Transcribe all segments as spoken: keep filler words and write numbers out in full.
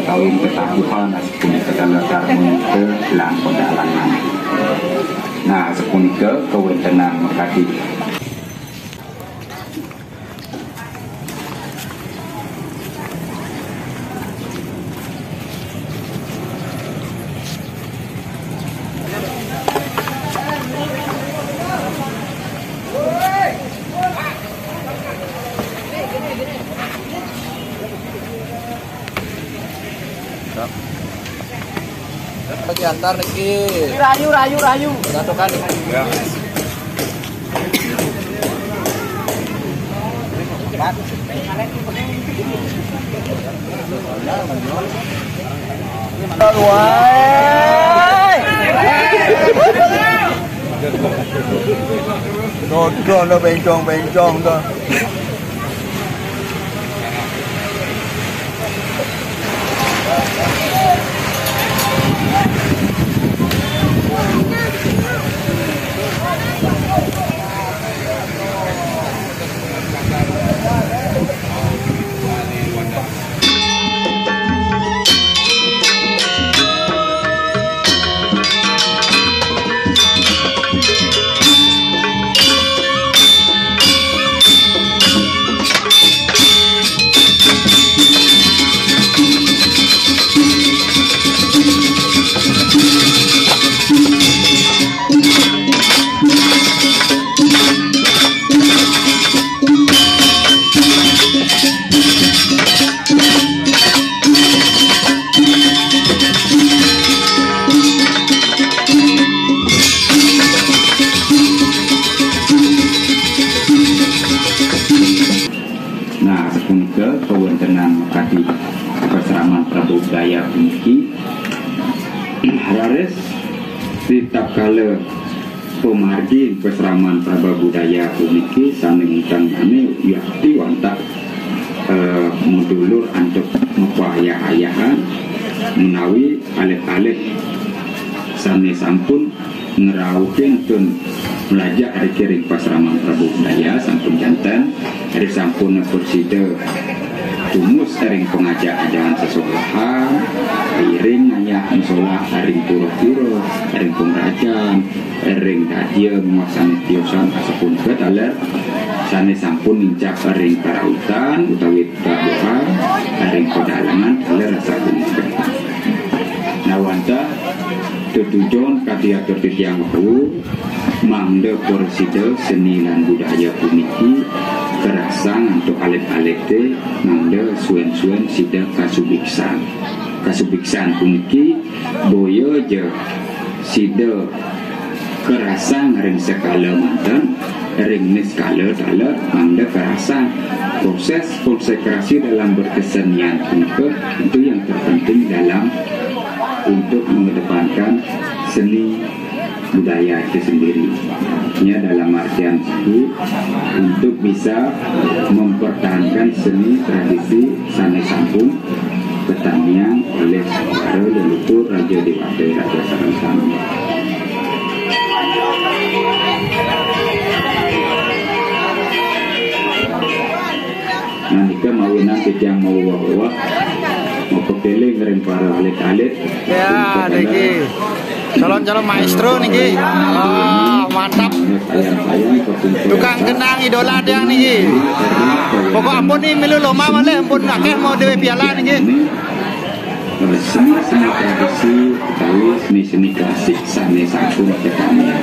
kawin ketakuhan sepunika dalam karmonike lan pedalangan. Nah sepunika kewentenan mekati. Bagi antar niki. Rayu rayu rayu. Satu kan. Ya. Nó cho nó bên trong bên trong thôi. kewentenan kaki perseraman Prabu Daya puniki Harares tetap kala pemargi perseraman Prabu Daya puniki saning utang ane yakti wantak uh, modulur untuk mempayah-ayahan menawi alit-alit sane sampun ngeraukin pun melajak hari kiring pasraman Prabu Daya sampun jantan hari sampun bersida tumus ering pengajak ajaran sesolahan iring hanya musola ering pura-pura ering pengrajan ering dadia menguasani tiosan asapun ketaler sane sampun nincak ering parautan utawi tabuhan ering pedalangan taler asapun ketaler nawanta tujuan kadiatur titiang hu mangde porsida seni lan budaya puniki kerasang untuk alit-alit te mangde suen-suen sida kasubiksan kasubiksan puniki boyo je sida kerasang ring sekala mantan ring skala dalam mangde kerasang proses konsekrasi dalam berkesenian punika itu yang terpenting dalam untuk mengedepankan seni budaya itu sendiri. Ini dalam artian itu untuk bisa mempertahankan seni tradisi sane sampun pertanian oleh para leluhur Raja Dewata Raja Saransami. Nah, jika mawinan yang mau bawa mau kepeling ngering para alit-alit ya niki calon-calon maestro niki oh, mantap tukang kenang idola yang niki pokok ampun nih milu loma malah ampun akeh mau dewe piala niki seni-seni tradisi utawi seni-seni klasik sane sampun pertanian.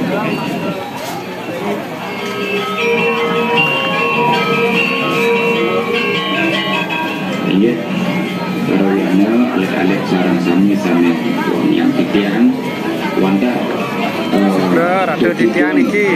Iya, Royana alit-alit sarang sami sami yang titian wanda udah rada titian iki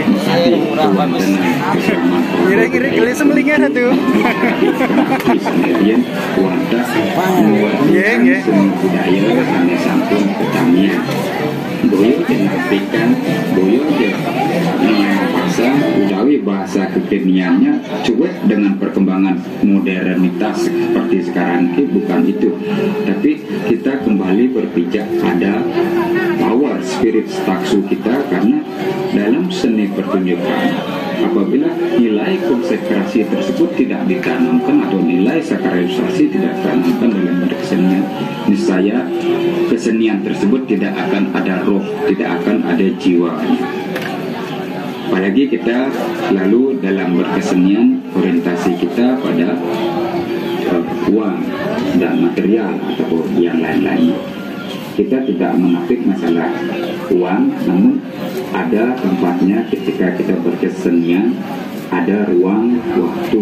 kira-kira geli semelingnya satu sendirian wanda nggih seni budaya sane sampun pertanian boyo dinafikan boyo dengan bahasa utawi bahasa kekiniannya cuek dengan perkembangan modernitas seperti sekarang ini bukan itu, tapi kita kembali berpijak pada power spirit taksu kita karena dalam seni pertunjukan apabila nilai konsekrasi tersebut tidak ditanamkan atau nilai sakralisasi tidak ditanamkan dalam berkesenian saya kesenian tersebut tidak akan ada roh, tidak akan ada jiwa. Apalagi kita lalu dalam berkesenian orientasi kita pada uh, uang dan material atau yang lain-lain. Kita tidak menafik masalah uang, namun ada tempatnya ketika kita berkesenian, ada ruang waktu.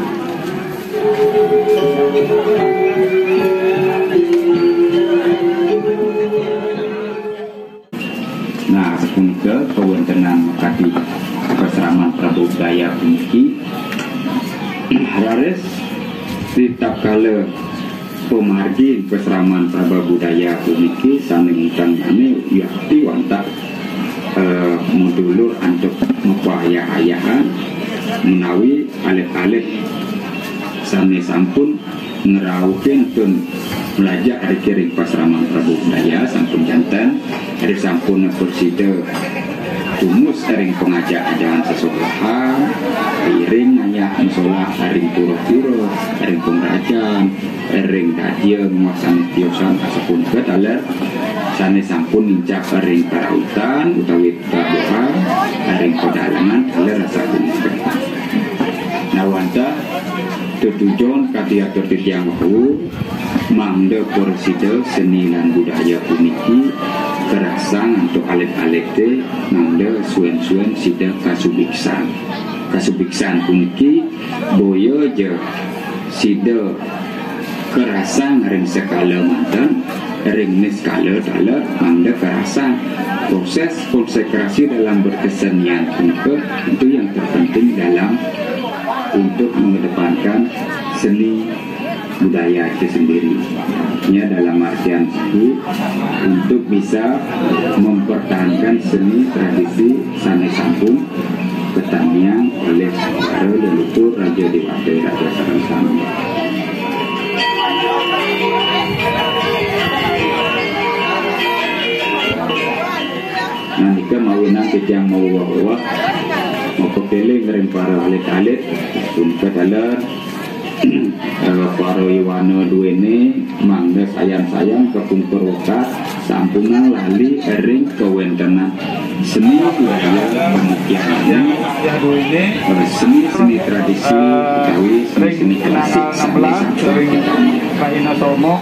Nah, sepunika kewontenan kadi perseraman prabudaya puniki Rares setiap kala pemargi perseraman prabudaya puniki saning tangane yakti wonten uh, mudulur untuk mupaya-ayahan menawi alit-alit sane sampun ngerawuhin pun belajar dari kiring pasraman prabudaya sampun jantan dari sampun bersida tumus ering pengajak ajaran sesorahan iring nanya musola ering pura-pura ering pengrajan ering dadia menguasani tiosan asapun ketaler sane sampun nincak ering parautan utawi tabuhan ering pedalangan taler rasa kuning nawanta tujuan kadiatur titiang wahu mangde porsida seni dan budaya puniki kerasang untuk alik-alik te mangde suen-suen sida kasubiksan kasubiksan puniki boyo je sida kerasang ring sekala mantan ring niskala dalam mangde kerasang proses konsekrasi dalam berkesenian punike itu yang terpenting dalam untuk mengedepankan seni budaya itu sendiri. Ya, dalam artian itu untuk bisa mempertahankan seni tradisi sanes sampun pertanian oleh para leluhur Raja Dewata Raja Sarasan. Nah, jika mau nanti yang mau wawah mau kepilih ngering para alit-alit pun kedalar para iwana dua ini mangga sayang-sayang kepungkur wakat sampungan lali ering kewentenan seni budaya pemukiman seni-seni tradisi Betawi, seni-seni klasik sampai Kaina Somo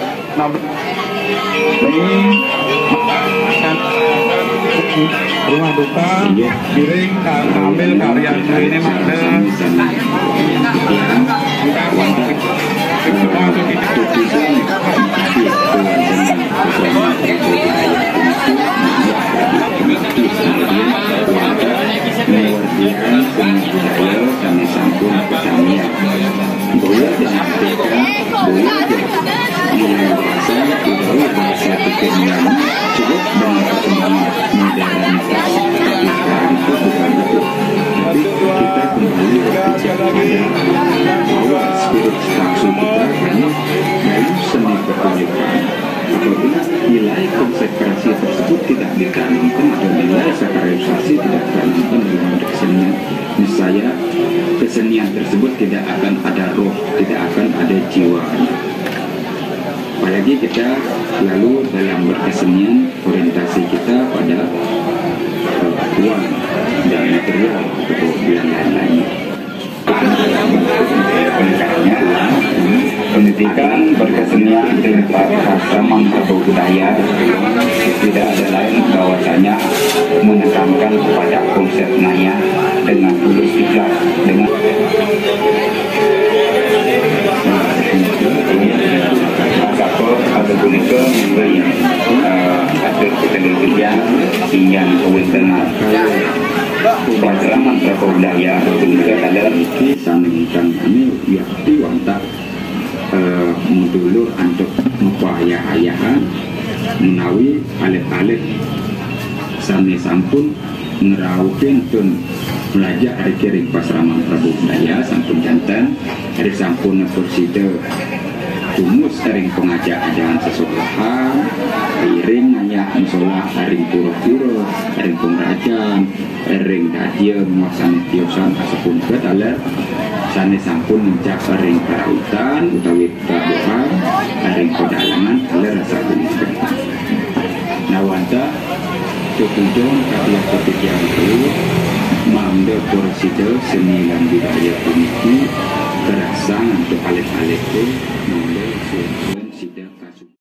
rumah duka piring ambil karya ini makna nilai konsekrasi tersebut tidak ditanamkan atau nilai sakralisasi tidak ditanamkan dalam kesenian, misalnya kesenian tersebut tidak akan ada roh, tidak akan ada jiwa. Apalagi kita lalu dalam berkesenian orientasi kita pada uh, uang dan material atau yang lain-lain. Pendidikan berkesenian dan pasraman prabudaya tidak ada lain bahwasanya menekankan kepada konsep naya dengan tulus ikhlas dengan agakor atau punika atau ketelitian yang kewentengan pasraman prabudaya punika adalah saningkan ini yakti wonten mudulur untuk mupaya-ayahan menawi alit-alit sane sampun ngerawuhin pun belajar dari kiring pasraman prabudaya sampun jantan dari sampun bersida tumus ring pengajak-ajakan sesekolahan iring hanya musola ring pura-pura ring pengrajan ring dadia muasane tiosan asapun ketaler sane sampun mencak ring karautan utawi doa ring pedalangan aler rasa punika nawanta cukujong kapilah ketik yang perlu mamde porsida seni dan budaya puniki kerasan untuk alit-alit itu mamde susun sidang kasus